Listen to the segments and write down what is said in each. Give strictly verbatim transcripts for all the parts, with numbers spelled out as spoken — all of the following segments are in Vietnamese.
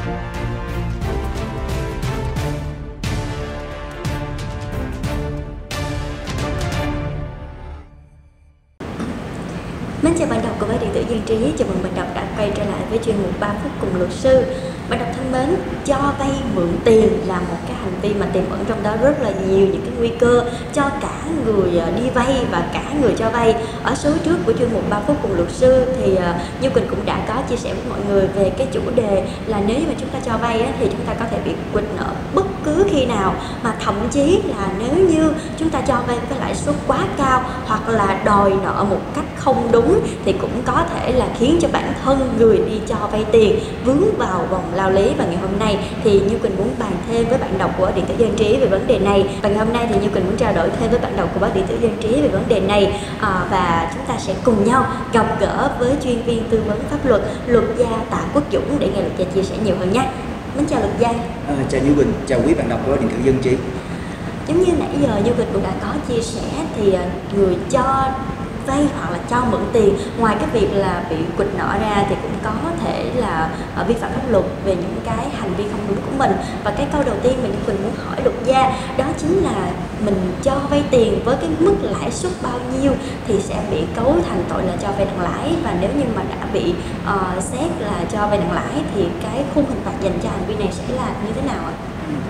Mến chào bạn đọc của báo điện tử Dân Trí, chào mừng bạn đọc đã quay trở lại với chuyên mục ba phút cùng luật sư. Bạn đọc thân mến, cho vay mượn tiền là một cái hành vi mà tiềm ẩn trong đó rất là nhiều những cái nguy cơ cho cả người đi vay và cả người cho vay. Ở số trước của chuyên mục ba phút cùng luật sư thì Như Quỳnh cũng đã có chia sẻ với mọi người về cái chủ đề là nếu như mà chúng ta cho vay á, thì chúng ta có thể bị quỵt nợ bất cứ khi nào, mà thậm chí là nếu như chúng ta cho vay với lãi suất quá cao hoặc là đòi nợ một cách không đúng thì cũng có thể là khiến cho bản thân người đi cho vay tiền vướng vào vòng lao lý. Và ngày hôm nay thì Như Quỳnh muốn bàn thêm với bạn đọc của điện tử Dân Trí về vấn đề này. Và ngày hôm nay thì Như Quỳnh muốn trao đổi thêm với bạn đọc của báo điện tử Dân Trí về vấn đề này, à, và chúng ta sẽ cùng nhau gặp gỡ với chuyên viên tư vấn pháp luật, luật gia Tạ Quốc Dũng để nghe luật gia chia sẻ nhiều hơn nhé. Mến chào luật gia. À, chào Như Quỳnh, chào quý bạn đọc của điện tử Dân Trí. Giống như nãy giờ Như Quỳnh cũng đã có chia sẻ thì người cho vay hoặc là cho mượn tiền, ngoài cái việc là bị quỵt nợ ra thì cũng có thể là uh, vi phạm pháp luật về những cái hành vi không đúng của mình. Và cái câu đầu tiên mình Quỳnh muốn hỏi luật gia đó chính là mình cho vay tiền với cái mức lãi suất bao nhiêu thì sẽ bị cấu thành tội là cho vay nặng lãi, và nếu như mà đã bị uh, xét là cho vay nặng lãi thì cái khung hình phạt dành cho hành vi này sẽ là như thế nào ạ?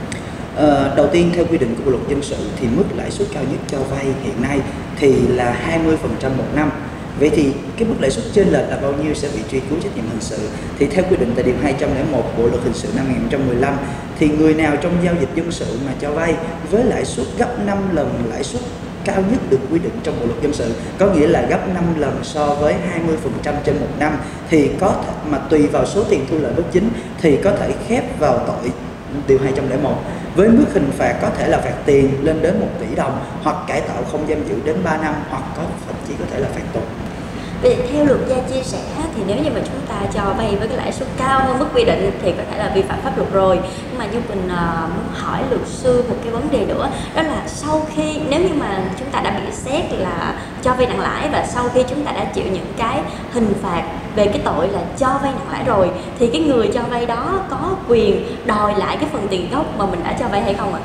Ờ, đầu tiên theo quy định của Bộ luật dân sự thì mức lãi suất cao nhất cho vay hiện nay thì là hai mươi phần trăm một năm. Vậy thì cái mức lãi suất chênh lệch là bao nhiêu sẽ bị truy cứu trách nhiệm hình sự? Thì theo quy định tại điều hai trăm lẻ một Bộ luật hình sự năm hai nghìn không trăm mười lăm thì người nào trong giao dịch dân sự mà cho vay với lãi suất gấp năm lần lãi suất cao nhất được quy định trong Bộ luật dân sự, có nghĩa là gấp năm lần so với hai mươi phần trăm trên một năm, thì có thể, mà tùy vào số tiền thu lợi bất chính thì có thể khép vào tội điều hai trăm lẻ một với mức hình phạt có thể là phạt tiền lên đến một tỷ đồng, hoặc cải tạo không giam giữ đến ba năm, hoặc có thậm chí có thể là phạt tù. Vậy theo luật gia chia sẻ thì nếu như mà chúng ta cho vay với cái lãi suất cao hơn mức quy định thì có thể là vi phạm pháp luật rồi. Nhưng mà Như Quỳnh uh, muốn hỏi luật sư một cái vấn đề nữa, đó là sau khi nếu như mà chúng ta đã bị xét là cho vay nặng lãi và sau khi chúng ta đã chịu những cái hình phạt về cái tội là cho vay nặng lãi rồi thì cái người cho vay đó có quyền đòi lại cái phần tiền gốc mà mình đã cho vay hay không ạ?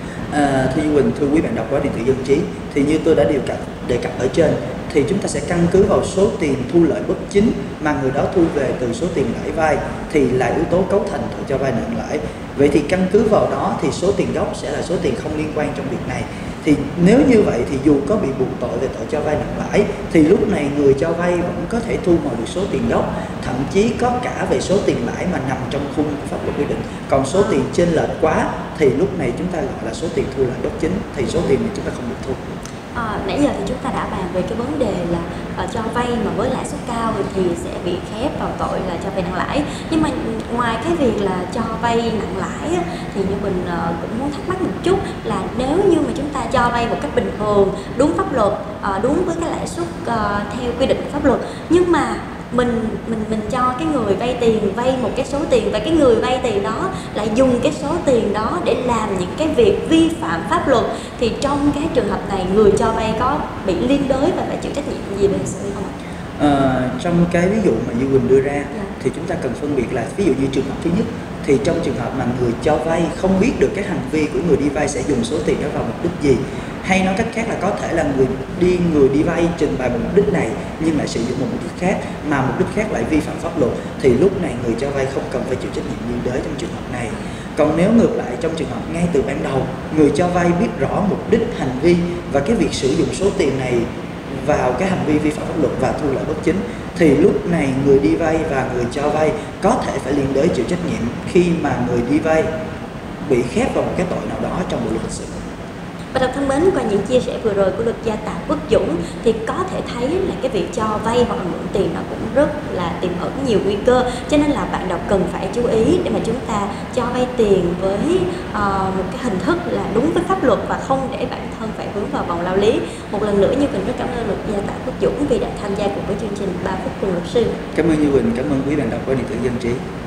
À, thưa Như Quỳnh, thưa quý bạn đọc của điện tử Dân Trí, thì như tôi đã đề cập đề cập ở trên thì chúng ta sẽ căn cứ vào số tiền thu lợi bất chính mà người đó thu về từ số tiền lãi vay thì là yếu tố cấu thành tội cho vay nặng lãi. Vậy thì căn cứ vào đó thì số tiền gốc sẽ là số tiền không liên quan trong việc này. Thì nếu như vậy thì dù có bị buộc tội về tội cho vay nặng lãi thì lúc này người cho vay vẫn có thể thu hồi được số tiền gốc, thậm chí có cả về số tiền lãi mà nằm trong khung của pháp luật quy định. Còn số tiền chênh lệch quá thì lúc này chúng ta gọi là số tiền thu lợi bất chính, thì số tiền này chúng ta không được thu. À, nãy giờ thì chúng ta đã bàn về cái vấn đề là uh, cho vay mà với lãi suất cao thì sẽ bị khép vào tội là cho vay nặng lãi. Nhưng mà ngoài cái việc là cho vay nặng lãi á, thì như mình uh, cũng muốn thắc mắc một chút là nếu như mà chúng ta cho vay một cách bình thường, đúng pháp luật, uh, đúng với cái lãi suất uh, theo quy định của pháp luật, nhưng mà mình mình mình cho cái người vay tiền vay một cái số tiền và cái người vay tiền đó lại dùng cái số tiền đó để làm những cái việc vi phạm pháp luật, thì trong cái trường hợp này người cho vay có bị liên đới và phải chịu trách nhiệm gì về hình sự không ạ? À, trong cái ví dụ mà Như Quỳnh đưa ra yeah. thì chúng ta cần phân biệt là ví dụ như trường hợp thứ nhất thì trong trường hợp mà người cho vay không biết được cái hành vi của người đi vay sẽ dùng số tiền đó vào mục đích gì, hay nói cách khác là có thể là người đi người đi vay trình bày một mục đích này nhưng lại sử dụng một mục đích khác mà mục đích khác lại vi phạm pháp luật, thì lúc này người cho vay không cần phải chịu trách nhiệm liên đới trong trường hợp này. Còn nếu ngược lại, trong trường hợp ngay từ ban đầu người cho vay biết rõ mục đích hành vi và cái việc sử dụng số tiền này vào cái hành vi vi phạm pháp luật và thu lợi bất chính, thì lúc này người đi vay và người cho vay có thể phải liên đới chịu trách nhiệm khi mà người đi vay bị khép vào một cái tội nào đó trong bộ luật hình sự. Và đọc thân mến, qua những chia sẻ vừa rồi của luật gia Tạ Quốc Dũng thì có thể thấy là cái việc cho vay hoặc là mượn tiền nó cũng rất là tiềm ẩn nhiều nguy cơ, cho nên là bạn đọc cần phải chú ý để mà chúng ta cho vay tiền với uh, một cái hình thức là đúng với pháp luật và không để bản thân phải vướng vào vòng lao lý. Một lần nữa Như Quỳnh rất cảm ơn luật gia Tạ Quốc Dũng vì đã tham gia cùng với chương trình ba phút cùng luật sư. Cảm ơn Như Quỳnh, cảm ơn quý bạn đọc của điện tử Dân Trí.